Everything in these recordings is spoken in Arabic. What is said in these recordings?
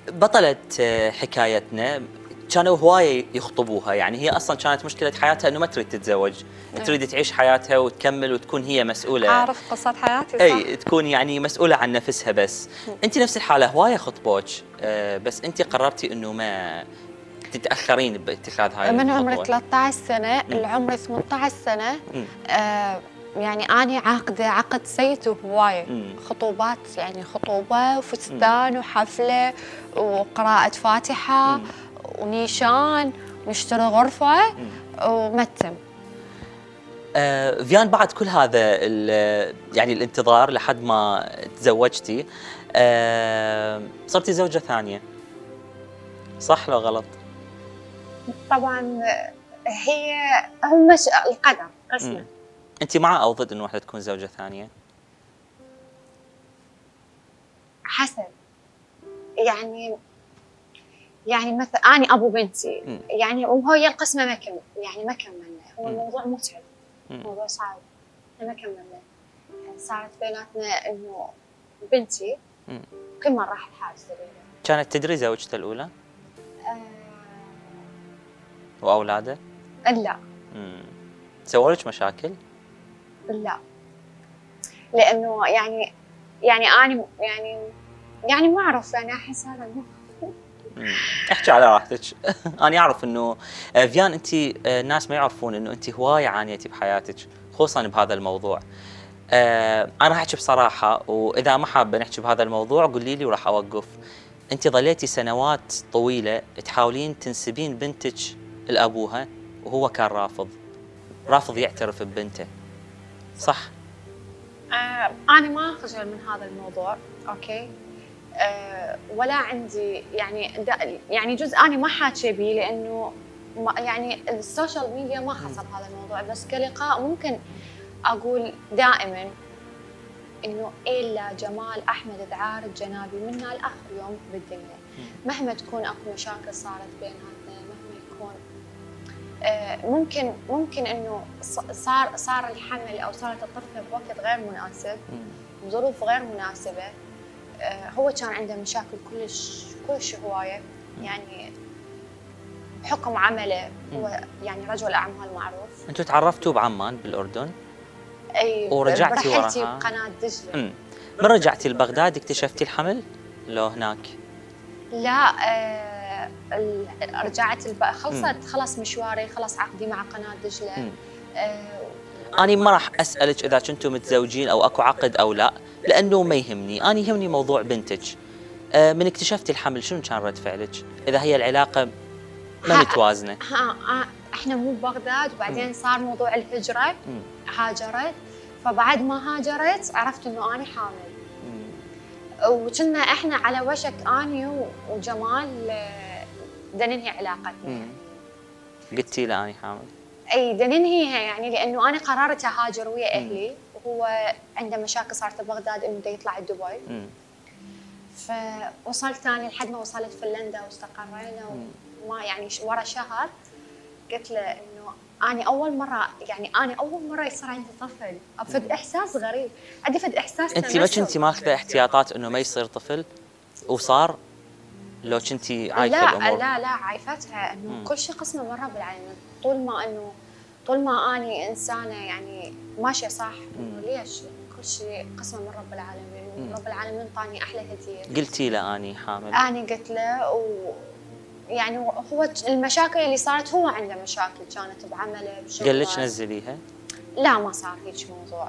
بطلة حكايتنا كانوا هواية يخطبوها، يعني هي أصلا كانت مشكلة حياتها أنه ما تريد تتزوج، تريد تعيش حياتها وتكمل وتكون هي مسؤولة. أعرف قصة حياتي صح؟ أي تكون يعني مسؤولة عن نفسها بس. أنت نفس الحالة هواية خطبوك، بس أنت قررتي أنه ما تتأخرين باتخاذ هاي من الخطوة. عمري 13 سنة لعمري 18 سنة. يعني أنا عاقدة عقد سيء وهواية خطوبات، يعني خطوبة وفستان وحفلة وقراءة فاتحة ونيشان ونشتري غرفة وما تم. فيان بعد كل هذا يعني الانتظار لحد ما تزوجتي، صرتي زوجة ثانية، صح لو غلط؟ طبعا هي هم القدر قسمه. أنت مع أو ضد إنه واحدة تكون زوجة ثانية؟ حسب، يعني مثلا أنا أبو بنتي يعني وهي القسمة ما كمل، يعني ما كملنا، هو الموضوع متعب، موضوع صعب، ما كملنا. يعني صارت بيناتنا إنه بنتي كل مرة راح الحاج دليل. كانت تدري زوجته الأولى؟ وأولاده؟ لا. سووا لك مشاكل؟ لا، لأنه يعني أنا يعني ما أعرف، يعني أحس هذا احكي على راحتك. انا اعرف انه فيان انت الناس ما يعرفون انه انت هوايه عانيتي بحياتك، خصوصا بهذا الموضوع. انا راح احكي بصراحه، واذا ما حابه نحكي بهذا الموضوع قولي لي وراح اوقف. انت ظليتي سنوات طويله تحاولين تنسبين بنتك لابوها وهو كان رافض يعترف ببنته، صح؟ أنا ما أخجل من هذا الموضوع، أوكي؟ ولا عندي يعني جزء أنا ما حاكي به، لأنه يعني السوشيال ميديا ما حصل هذا الموضوع، بس كلقاء ممكن أقول دائما إنه إلا جمال أحمد دعار الجنابي منا لآخر يوم بالدنيا. مهما تكون أكو مشاكل صارت بيناتنا، مهما يكون ممكن إنه صار الحمل أو صارت الطفلة بوقت غير مناسب، ظروف غير مناسبة. هو كان عنده مشاكل كلش هواية، يعني بحكم عمله هو يعني رجل أعمال معروف. أنتوا تعرفتوا بعمان بالأردن؟ أي، ورجعتي وراها؟ رحلتي بقناة دجلة. من رجعتي لبغداد اكتشفتي الحمل؟ لو هناك؟ لا، رجعت خلص مشواري، خلص عقدي مع قناة دجلة. أنا ما راح أسألك إذا كنتوا متزوجين أو أكو عقد أو لا، لأنه ما يهمني، أنا يهمني موضوع بنتك. من اكتشفتي الحمل شنو كان رد فعلك؟ إذا هي العلاقة ما متوازنة. إحنا مو ببغداد، وبعدين صار موضوع الهجرة، هاجرت، فبعد ما هاجرت عرفت إنه أنا حامل. وكنا إحنا على وشك أني وجمال ننهي علاقتنا. قلتي له أنا حامل؟ أي ننهيها، يعني لأنه أنا قررت أهاجر ويا أهلي، وهو عنده مشاكل صارت ببغداد إنه بده يطلع دبي. فوصلت أنا لحد ما وصلت فنلندا واستقرينا، وما يعني ورا شهر قلت له إنه أنا أول مرة يصير عندي طفل، فد إحساس غريب، عندي فد إحساس. أنت ما كنتي ماخذة احتياطات إنه ما يصير طفل وصار؟ لو كنتي عايفة الأمور؟ لا عايفتها إنه كل شيء قسمه من رب العالمين، طول ما أني إنسانة يعني ماشية صح، إنه ليش كل شيء قسمه من رب العالمين، ورب العالمين طاني أحلى هدية. قلتي له أني حامل؟ أنا قلت له، يعني هو المشاكل اللي صارت، هو عنده مشاكل كانت بعمله بشغله. قال لك نزليها؟ لا، ما صار هيك موضوع،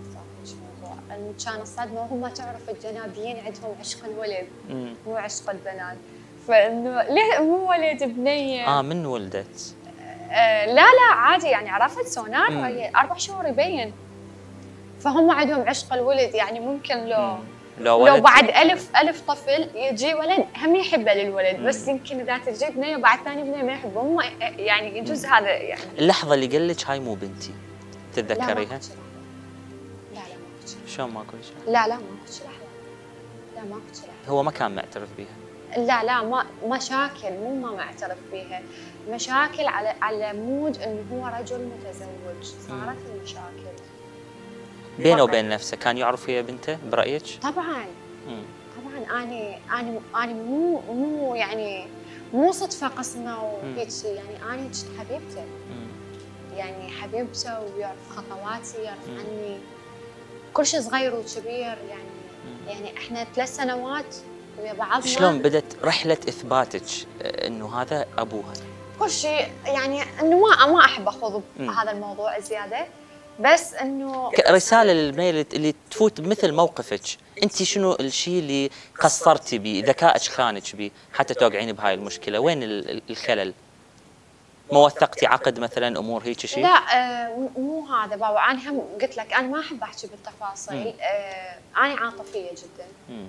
كان الصدمة، وهم تعرف الجنابيين عندهم عشق الولد مو عشق البنات، فإنه ليه مو ولد بنية. من ولدت؟ لا عادي، يعني عرفت سونار، هي 4 شهور يبين، فهم عندهم عشق الولد، يعني ممكن لو بعد ألف طفل يجي ولد هم يحبه للولد، بس يمكن إذا تجي بنية وبعد ثاني بنية ما يحبه، هم يعني يجوز هذا. يعني اللحظة اللي قال لك هاي مو بنتي تتذكريها؟ لا ما كنت. شلون ما كنت؟ لا ما كنت لحظة، لا ما كنت لحظة. هو ما كان معترف بيها؟ لا ما مشاكل، مو ما معترف بيها، مشاكل على مود انه هو رجل متزوج، صارت المشاكل بينه وبين نفسه. كان يعرف هي بنته برأيك؟ طبعا اني مو يعني مو صدفه قسمه وهيك شيء، يعني اني كنت حبيبته. يعني حبيبته ويعرف خطواتي، يعرف عني كل شيء صغير وكبير. يعني احنا 3 سنوات ويا بعضنا. شلون بدت رحله اثباتك انه هذا ابوها؟ كل شيء يعني انه ما احب اخوض بهذا الموضوع زياده، بس انه رساله للبنيه اللي تفوت بمثل موقفك، انت شنو الشيء اللي قصرتي به، ذكائك خانك به حتى توقعين بهاي المشكله؟ وين الخلل؟ ما وثقتي عقد مثلا، امور هيك شيء؟ لا مو هذا بابا. انا هم قلت لك انا ما احب احكي بالتفاصيل. انا عاطفيه جدا.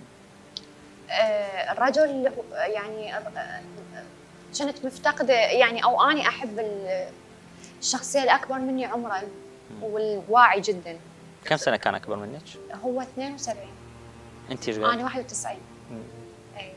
الرجل يعني كنت مفتقده يعني، او اني احب الشخصيه الاكبر مني عمرا والواعي جدا. كم سنه كان اكبر منك؟ هو 72. انت ايش قد؟ انا 91. اي.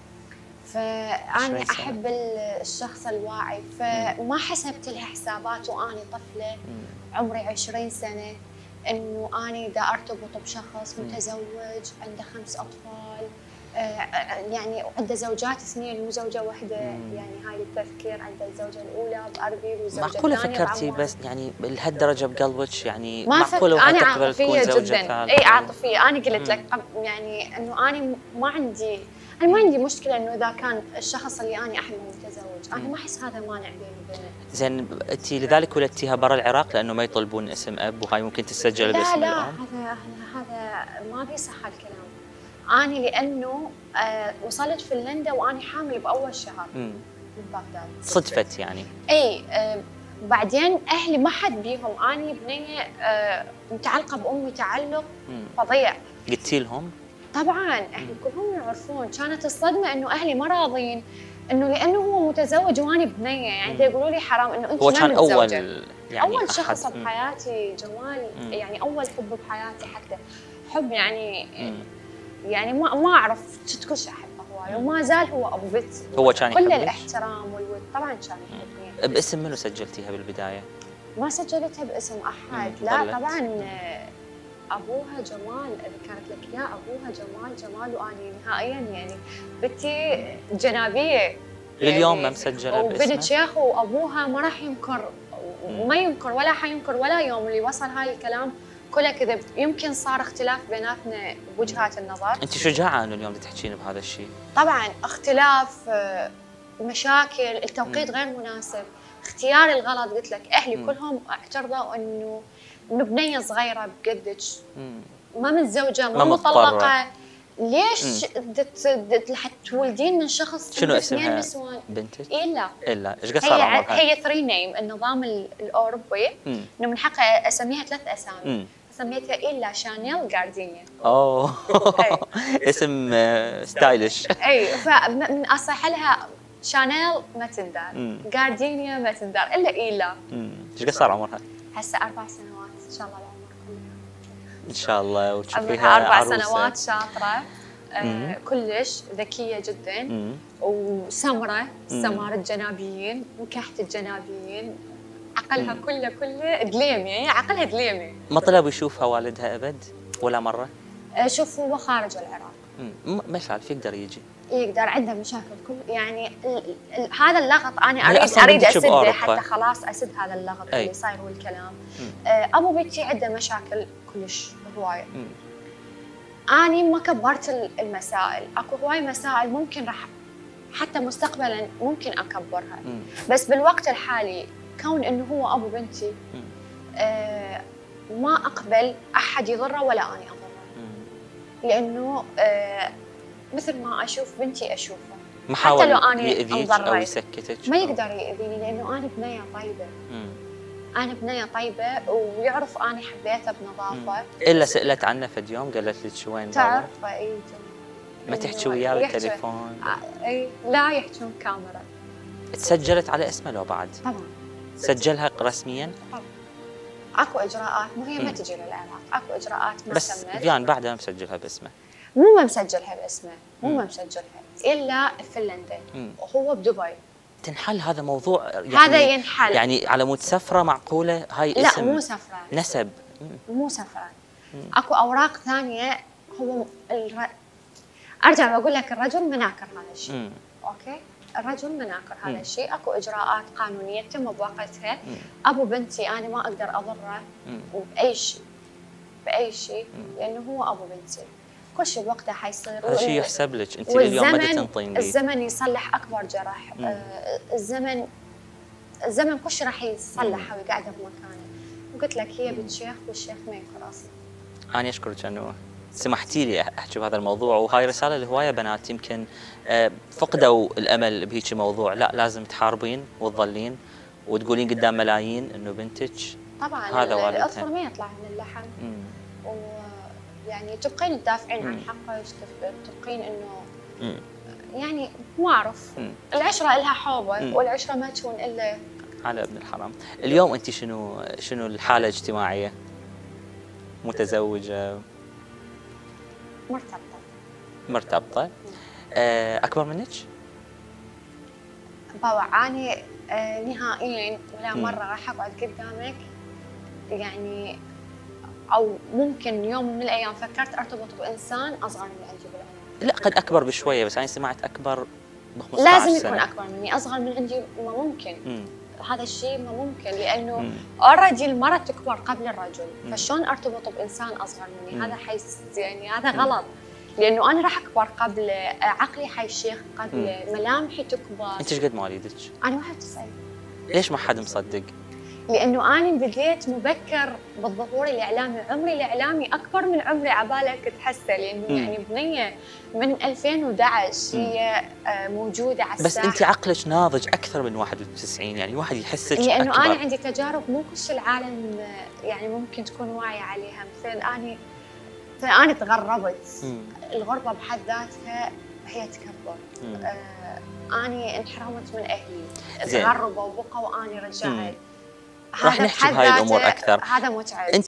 فأنا أحب الشخص الواعي، فما حسبت لها حسابات وأنا طفلة عمري 20 سنة إنه أنا دا أرتبط بشخص متزوج عنده 5 أطفال، يعني عنده زوجات 2 مو زوجة واحدة. يعني هاي التفكير، عنده الزوجة الأولى بأربيل والزوجة الثانية. معقولة فكرتي بس يعني لهالدرجة بقلبك؟ يعني ما معقولة أنا تقبل تكون زوجة جدا. اي عاطفية. أنا قلت لك يعني إنه أنا ما عندي مشكلة إنه إذا كان الشخص اللي أنا أحبه متزوج، أنا ما أحس هذا مانع بيني وبينه. زين أنت لذلك ولدتيها برا العراق لأنه ما يطلبون اسم أب، وهاي ممكن تسجل باسم الأم؟ لا هذا ما بيصح الكلام. أنا لأنه وصلت فنلندا وأنا حامل بأول شهر من بغداد. صدفت يعني؟ إي. بعدين أهلي ما حد بيهم. أنا بنية متعلقة بأمي تعلق فظيع. قلتي لهم؟ طبعاً أهلي كلهم يعرفون. كانت الصدمة إنه أهلي ما راضين، إنه لأنه هو متزوج وأنا بنية. يعني يقولوا لي حرام إنه أنت هو كان أول شخص بحياتي جمال. يعني أول حب بحياتي حتى حب يعني ما أعرف كل شيء أحبه هواي، وما زال هو أبو بنت. هو كان يحبك؟ كل الاحترام والود. طبعاً كان يحبني. باسم منو سجلتيها بالبداية؟ ما سجلتها باسم أحد. لا طبعاً أبوها جمال. ذكرت لك يا أبوها جمال وأني نهائياً يعني بنتي جنابية. لليوم ما مسجلة باسمها؟ وبنت شيخ وأبوها ما راح ينكر، ما ينكر ولا حينكر ولا يوم اللي وصل هاي الكلام كله كذب. يمكن صار اختلاف بيناتنا بوجهات النظر. أنت شجاعة إنه اليوم تحكين بهذا الشيء؟ طبعاً اختلاف، مشاكل، التوقيت غير مناسب، اختياري الغلط. قلت لك أهلي كلهم اعترضوا إنه بنية صغيرة بقدك، ما متزوجة، ما مطلقة، ليش تولدين من شخص؟ شنو اسمها بنتك؟ إلا ايش قد صار عمرها؟ هي 3 نيم. النظام الأوروبي إنه من حقي أسميها 3 أسامي. سميتها إلا شانيل جاردينيا. أوه اسم ستايلش. أي. فأصح لها شانيل ما تندار، جاردينيا ما تندار إلا إلا. ايش قد صار عمرها؟ هسه 4 سنوات إن شاء الله العمر كله. إن شاء الله. وتشوفيها 4 سنوات شاطرة كلش، ذكية جدا وسمرة، سمارة جنابيين وكحت الجنابيين. عقلها كله دليمي. يعني عقلها دليمي. ما طلب يشوفها والدها أبد ولا مرة؟ شوف هو خارج العراق. ما يعرف يقدر يجي؟ يقدر. عنده مشاكل يعني هذا اللغط انا اريد اسده حتى خلاص اسد هذا اللغط اللي صاير والكلام. ابو بنتي عنده مشاكل كلش هوايه. اني ما كبرت المسائل. اكو هواي مسائل ممكن راح حتى مستقبلا ممكن اكبرها. بس بالوقت الحالي كون انه هو ابو بنتي ما اقبل احد يضره ولا اني اضره. لانه مثل ما اشوف بنتي اشوفها. ما حاول حتى لو اني يأذيك او يسكتك؟ ما يقدر يأذيني لانه انا بنيه طيبه. انا بنيه طيبه ويعرف اني حبيته بنظافه. الا سالت عنه فد يوم قالت لك وين بابا؟ تعرفه. اي ما تحكي وياه بالتليفون؟ اي لا يحكون كاميرا. تسجلت على اسمه لو بعد؟ طبعا سجلها رسميا؟ طبعا. اكو اجراءات، مو هي ما تجي للعراق، اكو اجراءات ما بس فيان بعدها مسجلها باسمه؟ مو ما مسجلها باسمه، مو ما مسجلها الا فنلندا وهو بدبي. تنحل هذا موضوع يعني؟ هذا ينحل يعني على مود سفره معقوله هاي اسم؟ لا مو سفره، نسب. مو سفره. اكو اوراق ثانيه. هو ارجع بقول لك الرجل مناكر هذا الشيء. مم. اوكي، الرجل مناكر هذا مم. الشيء، اكو اجراءات قانونيه تتم بوقتها. ابو بنتي انا ما اقدر اضره باي شيء، باي شيء، لانه هو ابو بنتي. كل شيء بوقته حيصير. هذا شيء يحسب لك، انت اليوم ما تنطين لي. الزمن يصلح اكبر جرح. الزمن كل شيء راح يصلحه ويقعده بمكانه. وقلت لك هي بنت شيخ والشيخ ما ينقرص. انا اشكرك انه سمحتي لي احكي بهذا الموضوع، وهاي رساله لهوايه بنات يمكن فقدوا الامل بهيك موضوع. لا، لازم تحاربين وتظلين وتقولين قدام ملايين انه بنتك طبعا هذا والدها. الاطفال ما يطلع من اللحم. ويعني تبقين تدافعين عن حقك، تبقين انه يعني ما اعرف، العشره لها حوبه والعشره ما تكون الا على ابن الحرام. اليوم انت شنو الحاله الاجتماعيه؟ متزوجه؟ مرتبطه. اكبر منك؟ بابا اني نهائيا ولا مره راح اقعد قدامك يعني، او ممكن يوم من الايام فكرت ارتبط بانسان اصغر من عندي بالعمر. لا، قد اكبر بشويه، بس انا سمعت اكبر ب 15 سنه. لازم يكون اكبر مني، اصغر من عندي ما ممكن. هذا الشيء ما ممكن، لانه اوريدي المراه تكبر قبل الرجل، فشلون ارتبط بانسان اصغر مني؟ هذا يعني هذا غلط، لانه انا راح اكبر قبل، عقلي حيشيخ قبل، ملامحي تكبر. انت ايش قد مواليدك؟ انا 91. ليش ما حد مصدق؟ لانه انا بديت مبكر بالظهور الاعلامي، عمري الاعلامي اكبر من عمري عبالك تحسه، لانه يعني بنيه من 2011 هي موجوده على الساحه. بس انت عقلك ناضج اكثر من 91، يعني واحد يحسك لانه أكبر. انا عندي تجارب مو كل شيء العالم يعني ممكن تكون واعيه عليها. مثلا انا تغربت. الغربه بحد ذاتها هي تكبر. اني انحرمت من اهلي، تغربوا وبقوا واني رجعت. راح نحكي بهاي الامور اكثر. هذا متعب.